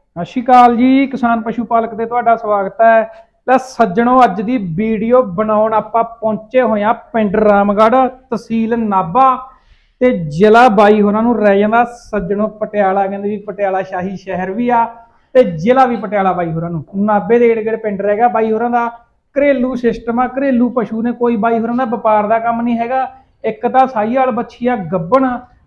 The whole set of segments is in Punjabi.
ਸਤਿ ਸ਼੍ਰੀ ਅਕਾਲ ਜੀ। ਕਿਸਾਨ ਪਸ਼ੂ ਪਾਲਕ ਤੇ ਤੁਹਾਡਾ ਸਵਾਗਤ ਹੈ। ਤਾਂ ਸੱਜਣੋ, ਅੱਜ ਦੀ ਵੀਡੀਓ ਬਣਾਉਣ ਆਪਾਂ ਪਹੁੰਚੇ ਹੋਏ ਆ ਪਿੰਡ ਰਾਮਗੜ੍ਹ, ਤਹਿਸੀਲ ਨਾਭਾ ਤੇ ਜ਼ਿਲ੍ਹਾ ਬਾਈ ਹੋਰਾਂ ਨੂੰ ਰਹਿ ਜਾਂਦਾ ਸੱਜਣੋ ਪਟਿਆਲਾ। ਕਹਿੰਦੇ ਵੀ ਪਟਿਆਲਾ ਸ਼ਾਹੀ ਸ਼ਹਿਰ ਵੀ ਆ ਤੇ ਜ਼ਿਲ੍ਹਾ ਵੀ ਪਟਿਆਲਾ ਬਾਈ ਹੋਰਾਂ ਨੂੰ। ਨਾਭੇ ਦੇ ਏੜ-ਗੇੜ ਪਿੰਡ ਰਹਿ ਗਿਆ ਬਾਈ ਹੋਰਾਂ ਦਾ। ਘरेलू सिस्टम आ, घरेलू पशु ने, कोई बाई होਰਾਂ ਦਾ ਵਪਾਰ ਦਾ ਕੰਮ नहीं हैगा। एक ਤਾਂ ਸਾਹੀਵਾਲ ਬੱਚੀ ਆ ਗੱਭਣ,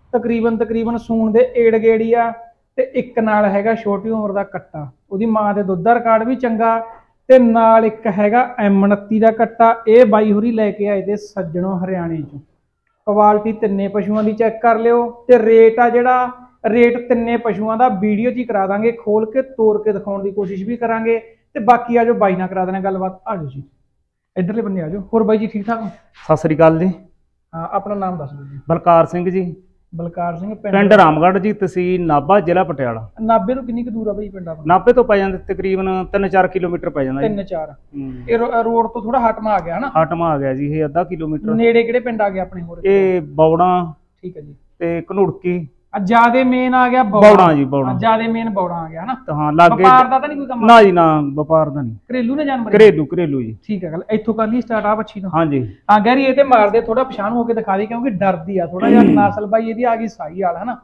ਤਕਰੀਬਨ ਸੂਣ ਦੇ ਏੜ ਗੇੜੀ ਆ ਤੇ ਇੱਕ ਨਾਲ ਹੈਗਾ ਛੋਟੀ ਉਮਰ ਦਾ ਕੱਟਾ। ਉਹਦੀ ਮਾਂ ਦੇ ਦੁੱਧ ਦਾ ਰਿਕਾਰਡ ਵੀ ਚੰਗਾ ਤੇ ਨਾਲ ਇੱਕ ਹੈਗਾ M29 ਦਾ ਕੱਟਾ। ਇਹ ਬਾਈ ਹੋਰੀ ਲੈ ਕੇ ਆਏ ਤੇ ਸੱਜਣੋਂ ਹਰਿਆਣੇ ਚੋਂ। ਕੁਆਲਿਟੀ ਤਿੰਨੇ ਪਸ਼ੂਆਂ ਦੀ ਚੈੱਕ ਕਰ ਲਿਓ ਤੇ ਰੇਟ ਆ ਜਿਹੜਾ ਰੇਟ ਤਿੰਨੇ ਪਸ਼ੂਆਂ ਦਾ ਵੀਡੀਓ 'ਚ ਹੀ ਕਰਾ ਦਾਂਗੇ, ਖੋਲ ਕੇ ਤੋੜ ਕੇ ਦਿਖਾਉਣ ਦੀ ਕੋਸ਼ਿਸ਼ ਵੀ ਕਰਾਂਗੇ। ਤੇ ਬਾਕੀ ਆ ਜੋ ਬਾਈ ਨਾਲ ਕਰਾ ਦੇਣਾ ਗੱਲਬਾਤ। ਆ ਜਾਓ ਜੀ ਇਧਰਲੇ ਬੰਨੇ ਆ ਜਾਓ। ਹੋਰ ਬਾਈ ਜੀ ਠੀਕ ਠਾਕ? ਸਤਿ ਸ੍ਰੀ ਅਕਾਲ ਜੀ। ਹਾਂ, ਆਪਣਾ ਨਾਮ ਦੱਸ ਦਿਓ ਜੀ। ਬਲਕਾਰ ਸਿੰਘ ਜੀ। ਬਲਕਾਰ ਸਿੰਘ, ਪਿੰਡ ਰਾਮਗੜ੍ਹ ਜੀ, ਤਹਿਸੀਲ ਨਾਭਾ, ਜ਼ਿਲ੍ਹਾ ਪਟਿਆਲਾ। ਨਾਭੇ ਤੋਂ ਕਿੰਨੀ ਕੁ ਦੂਰ ਆ ਬਾਈ ਪਿੰਡ ਆਪਣਾ? ਨਾਭੇ ਤੋਂ ਪੈ ਜਾਂਦੇ ਤਕਰੀਬਨ 3-4 ਕਿਲੋਮੀਟਰ ਪੈ ਜਾਂਦਾ ਜੀ। 3-4 ਇਹ ਰੋਡ ਤੋਂ ਥੋੜਾ ਹਟਮਾ ਆ ਗਿਆ ਨਾ? ਹਟਮਾ ਆ ਗਿਆ ਜੀ, ਇਹ ਅੱਧਾ ਕਿਲੋਮੀਟਰ। ਨੇੜੇ ਕਿਹੜੇ ਪਿੰਡ ਆ ਗਏ ਆਪਣੇ ਹੋਰ? ਇਹ ਬੌੜਾ, ਠੀਕ ਹੈ ਜੀ, ਤੇ ਘਨੁੜਕੀ। ਜਿਆਦੇ ਮੇਨ ਆ ਗਿਆ ਬੌੜਾ ਜੀ, ਬੌੜਾ ਜਿਆਦੇ ਮੇਨ ਬੌੜਾ ਆ ਗਿਆ ਨਾ। ਹਾਂ, ਲਾਗੇ ਵਪਾਰ ਦਾ ਤਾਂ ਨਹੀਂ ਕੋਈ ਕੰਮ? ਨਾ ਜੀ ਨਾ, ਵਪਾਰ ਦਾ ਨਹੀਂ। ਘਰੇਲੂ ਨੇ ਜਾਨਵਰ? ਘਰੇਲੂ ਜੀ। ਠੀਕ ਹੈ ਗੱਲ। ਇੱਥੋਂ ਕਰ ਲਈ ਸਟਾਰਟ ਆ ਬੱਚੀ ਤੋਂ? ਹਾਂਜੀ ਹਾਂ ਗੈਰੀ, ਇਹ ਤੇ ਮਾਰਦੇ ਥੋੜਾ ਪਛਾਣ ਹੋ ਕੇ ਦਿਖਾ ਦੇ ਕਿਉਂਕਿ ਡਰਦੀ ਆ ਥੋੜਾ ਜਿਹਾ। ਨਸਲ ਬਾਈ ਇਹਦੀ ਆ ਗਈ ਸਾਹੀਵਾਲ ਹੈ ਨਾ,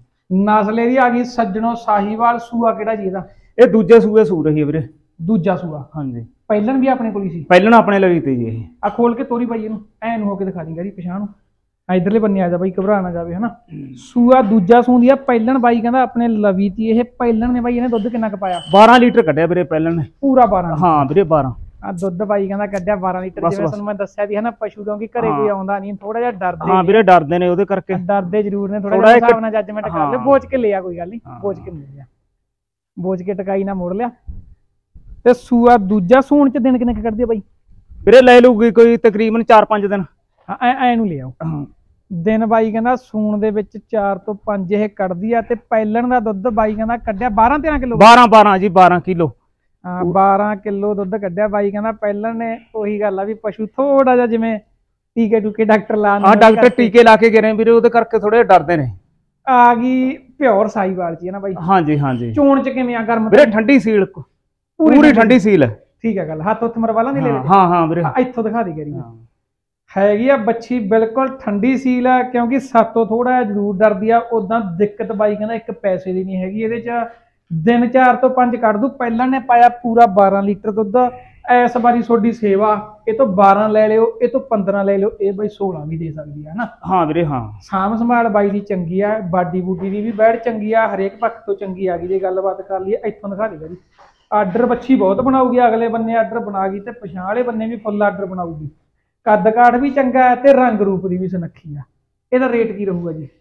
ਨਸਲ ਇਹਦੀ ਆ ਗਈ ਸੱਜਣੋਂ ਸਾਹੀਵਾਲ। ਸੂਆ ਕਿਹੜਾ ਜੀ ਇਹਦਾ? ਇਹ ਦੂਜੇ ਸੂਏ ਸੂ ਰਹੀ ਹੈ ਵੀਰੇ। ਦੂਜਾ ਸੂਆ? ਹਾਂਜੀ। ਪਹਿਲਣ ਵੀ ਆਪਣੇ ਕੋਲ ਹੀ ਸੀ? ਪਹਿਲਣ ਆਪਣੇ ਲਈ ਤੇ ਜੀ। ਇਹ ਆ ਖੋਲ ਕੇ ਤੋਰੀ ਬਾਈ ਇਹਨੂੰ, ਐਨ ਹੋ ਕੇ ਦਿਖਾ ਦੀ ਗੈਰੀ ਪਛਾਣ। ਇਧਰਲੇ ਬੰਨੇ ਆ ਜਾ ਬਾਈ, ਘਬਰਾ ਨਾ ਜਾਵੇ ਹਨਾ। ਸੂਆ ਦੂਜਾ ਸੂੰਦੀ ਆ। ਪਹਿਲਣ ਬਾਈ ਕਹਿੰਦਾ ਆਪਣੇ ਲਵੀ ਤੀ। ਇਹ ਪਹਿਲਣ ਨੇ ਬਾਈ ਇਹਨੇ ਦੁੱਧ ਕਿੰਨਾ ਕ ਪਾਇਆ? 12 ਲੀਟਰ ਕੱਢਿਆ ਵੀਰੇ ਪਹਿਲਣ ਨੇ। ਪੂਰਾ 12? ਹਾਂ ਵੀਰੇ 12 ਆ ਦੁੱਧ ਬਾਈ ਕਹਿੰਦਾ ਕੱਢਿਆ 12 ਲੀਟਰ। ਜਿਵੇਂ ਤੁਹਾਨੂੰ ਮੈਂ ਦੱਸਿਆ ਵੀ ਹਨਾ, ਪਸ਼ੂ ਕਿਉਂਕਿ ਘਰੇ ਕੋਈ ਆਉਂਦਾ ਨਹੀਂ, ਥੋੜਾ ਜਿਹਾ ਡਰਦੇ। ਹਾਂ ਵੀਰੇ ਡਰਦੇ ਨੇ, ਉਹਦੇ ਕਰਕੇ ਡਰਦੇ ਜ਼ਰੂਰ ਨੇ। ਥੋੜਾ ਜਿਹਾ ਹਿਸਾਬ ਨਾਲ ਜੱਜਮੈਂਟ ਕਰ ਲੈ। ਬੋਝ ਕੇ ਲਿਆ, ਕੋਈ ਗੱਲ ਨਹੀਂ, ਬੋਝ ਕੇ ਮਿਲ ਗਿਆ, ਬੋਝ ਕੇ ਟਕਾਈ ਨਾ ਮੋੜ ਲਿਆ। ਤੇ ਸੂਆ ਦੂਜਾ ਸੂਣ ਚ ਦਿਨ ਕਿੰਨੇ ਕ ਕੱਢਦੀ ਆ ਬਾਈ? ਵੀਰੇ ਲੈ ਲੂਗੀ ਕੋਈ ਤਕਰੀਬਨ 4-5 ਦਿਨ। ਹਾਂ ਐ ਨੂੰ ਲੈ ਆਓ ਦਿਨ। ਬਾਈ ਕਹਿੰਦਾ ਸੂਣ ਦੇ ਵਿੱਚ 4 ਤੋਂ 5 ਇਹ ਕੱਢਦੀ ਆ। ਤੇ ਪਹਿਲਣ ਦਾ ਦੁੱਧ ਬਾਈ ਕਹਿੰਦਾ ਕੱਢਿਆ 12-13 ਕਿਲੋ। 12 ਜੀ, 12 ਕਿਲੋ। ਹਾਂ 12 ਕਿਲੋ ਦੁੱਧ ਕੱਢਿਆ ਬਾਈ ਕਹਿੰਦਾ ਪਹਿਲਣ ਨੇ। ਉਹੀ ਗੱਲ ਆ ਵੀ ਪਸ਼ੂ ਥੋੜਾ ਜਿਹਾ ਜਿਵੇਂ ਟੀਕੇ ਟੂਕੇ ਡਾਕਟਰ ਲਾਣ। ਹਾਂ ਡਾਕਟਰ ਟੀਕੇ ਲਾ ਕੇ ਗਏ ਨੇ ਵੀਰੇ, ਉਹਦੇ ਕਰਕੇ ਥੋੜੇ ਡਰਦੇ ਨੇ। ਆ ਗਈ ਪਿਓਰ ਸਾਹੀਵਾਲ ਚ ਹੈ ਨਾ ਬਾਈ? ਹਾਂਜੀ ਹਾਂਜੀ। ਚੋਣ ਚ ਕਿਵੇਂ ਆ? ਗਰਮ ਵੀਰੇ ਠੰਡੀ ਸੀਲ, ਪੂਰੀ ਠੰਡੀ ਸੀਲ ਹੈ। ਠੀਕ ਹੈ ਗੱਲ। ਹੱਥ ਉੱਥੇ ਮਰਵਾਲਾ ਨਹੀਂ ਲੈ? ਹਾਂ ਵੀਰੇ ਇੱਥੋਂ ਦਿਖਾ ਦੇ ਗਰੀ। ਹੈਗੀ ਆ ਬੱਚੀ ਬਿਲਕੁਲ ਠੰਡੀ ਸੀਲ ਆ, ਕਿਉਂਕਿ ਸਾਤੋਂ ਥੋੜਾ ਜ਼ਰੂਰ ਡਰਦੀ ਆ। ਉਦਾਂ ਦਿੱਕਤ ਬਾਈ ਕਹਿੰਦਾ ਇੱਕ ਪੈਸੇ ਦੀ ਨਹੀਂ ਹੈਗੀ ਇਹਦੇ ਚ। ਦਿਨ 4 ਤੋਂ 5 ਕੱਢ ਦੂ। ਪਹਿਲਾਂ ਨੇ ਪਾਇਆ ਪੂਰਾ 12 ਲੀਟਰ ਦੁੱਧ। ਇਸ ਵਾਰੀ ਤੁਹਾਡੀ ਸੇਵਾ, ਇਹ ਤੋਂ 12 ਲੈ ਲਿਓ, ਇਹ ਤੋਂ 15 ਲੈ ਲਿਓ, ਇਹ ਬਾਈ 16 ਵੀ ਦੇ ਸਕਦੀ ਆ ਨਾ। ਹਾਂ ਵੀਰੇ ਹਾਂ। ਸਾਂਭ ਸੰਭਾਲ ਬਾਈ ਦੀ ਚੰਗੀ ਆ, ਬਾਡੀ ਬੂਡੀ ਦੀ ਵੀ ਬੈੜ ਚੰਗੀ ਆ, ਹਰੇਕ ਪੱਖ ਤੋਂ ਚੰਗੀ ਆ ਗਈ। ਜੇ ਗੱਲਬਾਤ ਕਰ ਲਈਏ ਇੱਥੋਂ ਦਿਖਾ ਦੇਗਾ ਜੀ। ਆਰਡਰ ਬੱਚੀ ਬਹੁਤ ਬਣਾਊਗੀ। ਅਗਲੇ ਬੰਨੇ ਆਰਡਰ ਬਣਾ ਗਈ ਤੇ ਪਛਾਣ ਵਾਲੇ ਬੰਨੇ ਵੀ ਫੁੱਲ ਆਰਡਰ ਬਣਾਊਗੀ। ਕੱਦ ਕਾਠ ਵੀ ਚੰਗਾ ਹੈ ਤੇ ਰੰਗ ਰੂਪ ਦੀ ਵੀ ਸੁਨੱਖੀ ਆ। ਇਹਦਾ ਰੇਟ ਕੀ ਰਹੂਗਾ ਜੀ?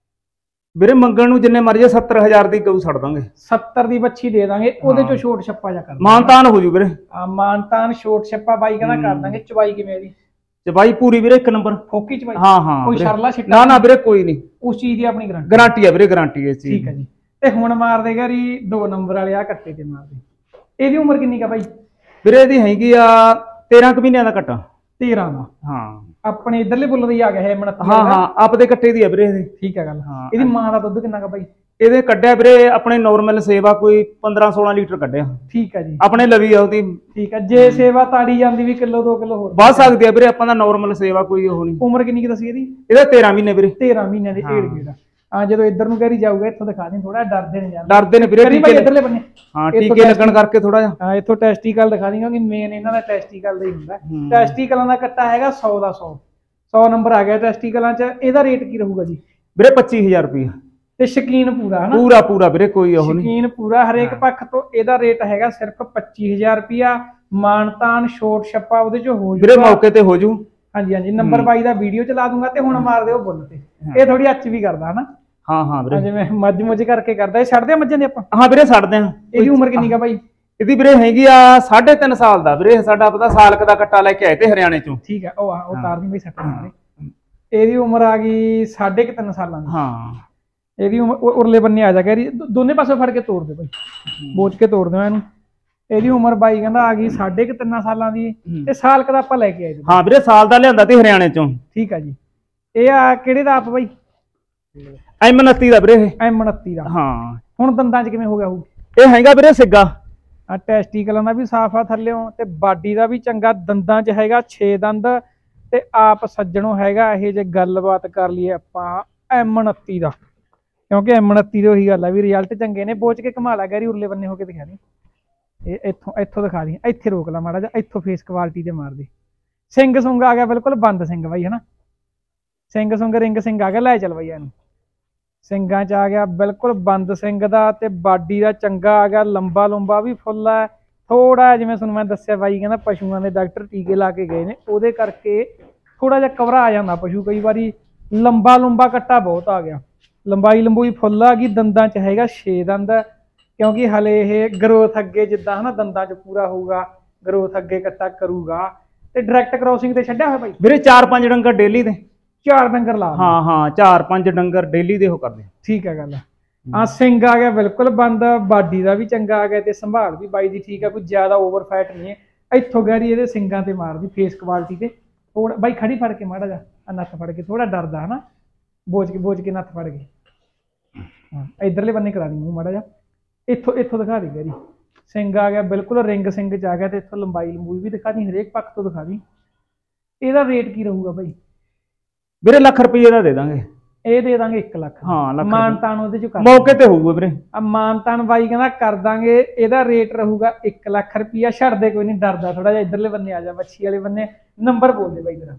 ਵੀਰੇ ਮੰਗਣ ਨੂੰ ਜਿੰਨੇ ਮਰਜ਼ੀ 70,000 ਦੀ ਗਊ ਛੱਡ ਦਾਂਗੇ। 70 ਦੀ ਬੱਚੀ ਦੇ ਦਾਂਗੇ, ਉਹਦੇ ਚੋਂ ਛੋਟ ਛੱਪਾ ਜਾ ਕਰ ਮਾਨਤਾਨ ਹੋ ਜੂ ਵੀਰੇ। ਮਾਨਤਾਨ ਛੋਟ ਛੱਪਾ ਬਾਈ ਕਹਿੰਦਾ ਕਰ ਦਾਂਗੇ। ਚਵਾਈ ਕਿਵੇਂ ਦੀ? ਚਵਾਈ ਪੂਰੀ ਵੀਰੇ, ਇੱਕ ਨੰਬਰ ਫੋਕੀ ਚਵਾਈ। ਹਾਂ ਕੋਈ ਸ਼ਰਲਾ ਛਿੱਟਾ? ਨਾ ਵੀਰੇ ਕੋਈ ਨਹੀਂ, ਉਸ ਚੀਜ਼ ਦੀ ਆਪਣੀ ਗਾਰੰਟੀ ਹੈ ਵੀਰੇ, ਗਾਰੰਟੀ ਹੈ। ਠੀਕ ਹੈ ਜੀ। ਤੇ ਹੁਣ ਮਾਰ ਦੇਗਾ ਰੀ 2 ਨੰਬਰ ਵਾਲੇ ਆ ਕੱਟੇ ਤੇ ਮਾਰ ਦੇ। ਇਹਦੀ ਉਮਰ ਕਿੰਨੀ ਕਾ ਬਾਈ? ਵੀਰੇ ਇਹਦੀ ਹੈਗੀ ਆ 13 ਮਹੀਨਿਆਂ ਦਾ ਕੱਟਾ। 13 ਦਾ? ਹਾਂ। ਆਪਣੇ ਇਧਰਲੇ ਬੁੱਲ ਦੀ ਆ ਗਿਆ ਹੈ M29? ਹਾਂ ਆਪਦੇ ਕੱਟੇ ਦੀ ਆ ਵੀਰੇ ਇਹ। ਠੀਕ ਹੈ ਗੱਲ। ਇਹਦੀ ਮਾਂ ਦਾ ਦੁੱਧ ਕਿੰਨਾ ਕਾ ਬਾਈ? ਇਹਦੇ ਕੱਢਿਆ ਵੀਰੇ ਆਪਣੇ ਨਾਰਮਲ ਸੇਵਾ ਕੋਈ 15-16 ਲੀਟਰ ਕੱਢਿਆ। ਠੀਕ ਹੈ ਜੀ। ਆਪਣੇ ਲਵੀ ਆ ਉਹਦੀ। ਠੀਕ ਹੈ। ਜੇ ਸੇਵਾ ਤਾੜੀ ਜਾਂਦੀ ਵੀ ਕਿਲੋ 2 ਕਿਲੋ ਹੋਰ ਵੱਧ ਸਕਦੀ ਆ ਵੀਰੇ। ਆਪਾਂ ਦਾ ਨਾਰਮਲ ਸੇਵਾ ਕੋਈ ਉਹ ਨਹੀਂ। ਉਮਰ ਕਿੰਨੀ ਕੀ ਦੱਸੀ ਇਹਦੀ? ਇਹਦਾ 13 ਮਹੀਨੇ ਵੀਰੇ। 13 ਮਹੀਨਿਆਂ ਦੇ ਢੇੜ ਗੇੜਾ। ਹਾਂ ਜਦੋਂ ਇੱਧਰ ਨੂੰ ਘਰੀ ਜਾਊਗਾ ਇੱਥੋਂ ਦਿਖਾ ਦੇ। ਥੋੜਾ ਡਰਦੇ ਨੇ ਯਾਰ, ਡਰਦੇ ਨੇ ਵੀਰੇ ਇਧਰਲੇ ਬੰਨੇ। ਹਾਂ ਟੀਕੇ ਲੱਗਣ ਕਰਕੇ ਥੋੜਾ ਜਿਹਾ। ਹਾਂ ਇੱਥੋਂ ਟੈਸਟੀਕਲ ਦਿਖਾ ਦੀ, ਕਿਉਂਕਿ ਮੇਨ ਇਹਨਾਂ ਦਾ ਟੈਸਟੀਕਲ ਦਾ ਹੀ ਹੁੰਦਾ। ਟੈਸਟੀਕਲਾਂ ਦਾ ਕੱਟਾ ਹੈਗਾ 100 ਦਾ 100 ਨੰਬਰ ਆ ਗਿਆ ਟੈਸਟੀਕਲਾਂ ਚ। ਇਹਦਾ ਰੇਟ ਕੀ ਰਹੂਗਾ ਜੀ? ਵੀਰੇ 25,000 ਰੁਪਏ। ਤੇ ਸ਼ਕੀਨ ਪੂਰਾ ਹੈ ਨਾ? ਪੂਰਾ ਵੀਰੇ, ਕੋਈ ਉਹ ਨਹੀਂ। ਸ਼ਕੀਨ ਪੂਰਾ ਹਰੇਕ ਪੱਖ ਤੋਂ। ਇਹਦਾ ਰੇਟ ਹੈਗਾ ਸਿਰਫ 25,000 ਰੁਪਇਆ। ਮਾਨਤਾਨ ਛੋਟ ਛੱਪਾ ਉਹਦੇ ਚ ਹੋ ਜੂ ਵੀਰੇ, ਮੌਕੇ ਤੇ ਹੋ ਜੂ। ਹਾਂਜੀ ਹਾਂਜੀ। ਨੰਬਰ 22 ਦਾ ਵੀਡੀਓ ਚਲਾ ਦੂੰਗਾ ਤੇ ਹੁਣ ਮਾਰ ਦਿਓ ਬੁੱਲ ਤੇ। ਇਹ ਥੋੜੀ ਅੱਚ ਵੀ ਕਰਦਾ ਹਨਾ? ਹਾਂ ਵੀਰੇ, ਜਿਵੇਂ ਮੱਝ ਮੁੱਝ ਕਰਕੇ ਕਰਦਾ। ਇਹ ਛੱਡਦੇ ਆ ਮੱਝਾਂ ਦੇ ਆਪਾਂ? ਹਾਂ ਵੀਰੇ ਛੱਡਦੇ ਆ। ਇਹਦੀ ਉਮਰ ਕਿੰਨੀ ਕਾ ਬਾਈ? ਇਹਦੀ ਵੀਰੇ ਹੈਗੀ ਆ 3.5 ਸਾਲ ਦਾ ਵੀਰੇ। ਸਾਡਾ ਪਤਾ ਸਾਲਕ ਦਾ ਕੱਟਾ ਲੈ ਕੇ ਆਏ ਤੇ ਹਰਿਆਣੇ ਚੋਂ। ਠੀਕ ਹੈ। ਉਹ ਤਾਰਨੀ ਬਈ ਸੱਟ ਮਾਰੇ। ਇਹਦੀ ਉਮਰ ਆ ਗਈ 3.5 ਸਾਲਾਂ ਦੀ। ਹਾਂ ਇਹਦੀ ਉਮਰ ਉਰਲੇ ਬੰਨੇ ਆ ਜਾ ਕੇ ਦੋਨੇ ਪਾਸੇ ਫੜ ਕੇ ਤੋੜ ਦੇ ਬਾਈ, ਬੋਝ ਕੇ ਤੋੜ ਦਿਓ ਇਹਨੂੰ। ਇਹਦੀ ਉਮਰ ਬਾਈ ਕਹਿੰਦਾ ਆ ਗਈ 3.5 ਸਾਲਾਂ ਦੀ। ਤੇ ਸਾਲਕ ਦਾ ਆਪਾਂ ਲੈ ਕੇ ਆਏ। ਹਾਂ ਵੀਰੇ ਸਾਲ ਦਾ ਲਿਆਂਦਾ ਤੇ ਹਰਿਆਣੇ ਚੋਂ। ਠੀਕ ਆ ਜੀ। ਇਹ ਆ ਕਿਹੜੇ ਦਾ ਆਪ ਬਾਈ? M29 ਦਾ ਵੀਰੇ। M29 ਦਾ। ਹਾਂ ਹੁਣ ਦੰਦਾਂ ਚ ਕਿਵੇਂ ਹੋ ਗਿਆ ਹੋਊ? ਇਹ ਹੈਗਾ ਵੀਰੇ ਸਿੱਗਾ। ਆ ਟੈਸਟੀਕਲਾਂ ਦਾ ਵੀ ਸਾਫ ਆ ਥੱਲਿਓਂ ਤੇ ਬਾਡੀ ਦਾ ਵੀ ਚੰਗਾ, ਦੰਦਾਂ 'ਚ ਹੈਗਾ 6 ਦੰਦ ਤੇ ਆਪ ਸੱਜਣੋਂ ਹੈਗਾ ਇਹ ਜੇ ਗੱਲਬਾਤ ਕਰ ਲਈਏ ਆਪਾਂ M29 ਦਾ, ਕਿਉਂਕਿ M29 ਦੇ ਉਹੀ ਗੱਲ ਆ ਵੀ ਰਿਜ਼ਲਟ ਚੰਗੇ ਨੇ। ਬੋਚ ਕੇ ਕਮਾ ਲਾ ਗੈਰੀ, ਉਰਲੇ ਬੰਨੇ ਹੋ ਕੇ ਦਿਖਾ ਦੇ, ਇਹ ਇੱਥੋਂ ਦਿਖਾ ਦੀ, ਇੱਥੇ ਰੋਕ ਲਾ ਮਾੜਾ ਜਿਹਾ, ਇੱਥੋਂ ਫੇਸ ਕੁਆਲਿਟੀ ਤੇ ਮਾਰ ਦੇ। ਸਿੰਘ ਸੁੰਗ ਆ ਗਿਆ ਬਿਲਕੁਲ ਬੰਦ ਸਿੰਘ ਬਾਈ ਹਨਾ, ਸਿੰਘ ਸੁੰਗ ਰਿੰਗ ਸਿੰਘ ਆ ਗਿਆ, ਲੈ ਚੱਲ ਬਾਈ ਇਹਨੂੰ। ਸਿੰਘਾਂ 'ਚ ਆ ਗਿਆ ਬਿਲਕੁਲ ਬੰਦ ਸਿੰਘ ਦਾ ਤੇ ਬਾਡੀ ਦਾ ਚੰਗਾ ਆ ਗਿਆ, ਲੰਬਾ ਲੰਬਾ ਵੀ ਫੁੱਲ ਹੈ। ਥੋੜਾ ਜਿਵੇਂ ਤੁਹਾਨੂੰ ਮੈਂ ਦੱਸਿਆ ਬਾਈ ਕਹਿੰਦਾ ਪਸ਼ੂਆਂ ਦੇ ਡਾਕਟਰ ਟੀਕੇ ਲਾ ਕੇ ਗਏ ਨੇ, ਉਹਦੇ ਕਰਕੇ ਥੋੜਾ ਜਿਹਾ ਕਵਰਾ ਆ ਜਾਂਦਾ ਪਸ਼ੂ ਕਈ ਵਾਰੀ। ਲੰਬਾ ਲੰਬਾ ਕੱਟਾ ਬਹੁਤ ਆ ਗਿਆ, ਲੰਬਾਈ ਲੰਬੂਈ ਫੁੱਲ ਆ ਗਈ। ਦੰਦਾਂ 'ਚ ਹੈਗਾ 6 ਦੰਦ, ਕਿਉਂਕਿ ਹਲੇ ਇਹ ਗਰੋਥ ਅੱਗੇ ਜਿੱਦਾਂ ਹਨਾ ਦੰਦਾਂ 'ਚ ਪੂਰਾ ਹੋਊਗਾ, ਗਰੋਥ ਅੱਗੇ ਕੱਟਾ ਕਰੂਗਾ। ਤੇ ਡਾਇਰੈਕਟ ਕ੍ਰੋਸਿੰਗ ਤੇ ਛੱਡਿਆ ਹੋਇਆ ਬਾਈ ਵੀਰੇ 4-5 ਡੰਗਰ ਡੇਲੀ ਦੇ, 4 ਡੰਗਰ ਲਾ। ਹਾਂ 4-5 ਡੰਗਰ ਡੇਲੀ ਦੇ ਉਹ ਕਰਦੇ। ਠੀਕ ਹੈ ਗੱਲ। ਆ ਸਿੰਘ ਆ ਗਿਆ ਬਿਲਕੁਲ ਬੰਦ, ਬਾਡੀ ਦਾ ਵੀ ਚੰਗਾ ਆ ਗਿਆ ਤੇ ਸੰਭਾਲ ਵੀ ਬਾਈ ਦੀ ਠੀਕ ਆ, ਕੋਈ ਜ਼ਿਆਦਾ ਓਵਰ ਫੈਟ ਨਹੀਂ ਹੈ। ਇੱਥੋਂ ਗੈਰੀ ਇਹਦੇ ਸਿੰਘਾਂ ਤੇ ਮਾਰਦੀ ਫੇਸ ਕੁਆਲਿਟੀ ਤੇ ਥੋੜਾ ਬਾਈ ਖੜੀ ਫੜ ਕੇ ਮਾੜਾ ਜਾ ਨੱਥ ਫੜ ਕੇ, ਥੋੜਾ ਡਰਦਾ ਹਨਾ, ਬੋਝ ਕੇ ਨੱਥ ਫੜ ਕੇ। ਹਾਂ ਇਧਰਲੇ ਬੰਨੇ ਕਰਾ ਦੀ ਮੂੰਹ ਮਾੜਾ ਜਾ, ਇੱਥੋਂ ਦਿਖਾ ਦੀ ਗੈਰੀ। ਸਿੰਘ ਆ ਗਿਆ ਬਿਲਕੁਲ ਰਿੰਗ ਸਿੰਘ 'ਚ ਆ ਗਿਆ ਤੇ ਇੱਥੋਂ ਲੰਬਾਈ ਲੰਬੂਈ ਵੀ ਦਿਖਾ ਦੀ, ਹਰੇਕ ਪੱਖ ਤੋਂ ਦਿਖਾ ਦੀ। ਇਹਦਾ ਰੇਟ ਕੀ ਰਹੂਗਾ ਬਾਈ? ਵੀਰੇ ਲੱਖ ਰੁਪਏ ਦਾ ਦੇ ਦਾਂਗੇ। ਇਹ ਦੇ ਦਾਂਗੇ 1 ਲੱਖ। ਹਾਂ ਲੱਖ ਮਾਨਤਾਨ ਉਹਦੇ 'ਚ ਕਰ ਮੌਕੇ ਤੇ ਹੋਊਗਾ ਵੀਰੇ। ਆ ਮਾਨਤਾਨ ਬਾਈ ਕਹਿੰਦਾ ਕਰ ਦਾਂਗੇ। ਇਹਦਾ ਰੇਟ ਰਹੂਗਾ 1 ਲੱਖ ਰੁਪਿਆ। ਛੱਡ ਦੇ ਕੋਈ ਨਹੀਂ, ਡਰਦਾ ਥੋੜਾ ਜਿਹਾ। ਇਧਰਲੇ ਬੰਨੇ ਆ ਜਾ, ਬੱਛੀ ਵਾਲੇ ਬੰਨੇ। ਨੰਬਰ ਬੋਲ ਦੇ ਬਾਈ ਤੇਰਾ।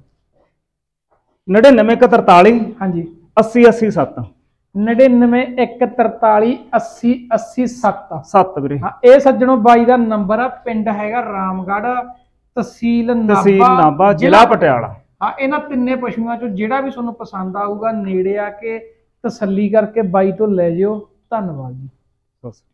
99 ਹਾਂਜੀ 80 87 99 80 87 7 ਵੀਰੇ। ਹਾਂ ਇਹ ਸੱਜਣੋ ਬਾਈ ਦਾ ਨੰਬਰ ਆ। ਪਿੰਡ ਹੈਗਾ ਰਾਮਗੜ੍ਹ, ਤਹਿਸੀਲ ਨਾਭਾ, ਜ਼ਿਲ੍ਹਾ ਪਟਿਆਲਾ। ਹਾਂ ਇਹਨਾਂ ਤਿੰਨੇ ਪਸ਼ੂਆਂ ਚੋਂ ਜਿਹੜਾ ਵੀ ਤੁਹਾਨੂੰ ਪਸੰਦ ਆਊਗਾ ਨੇੜੇ ਆ ਕੇ ਤਸੱਲੀ ਕਰਕੇ ਬਾਈ ਤੋਂ ਲੈ ਜਿਓ। ਧੰਨਵਾਦ ਜੀ।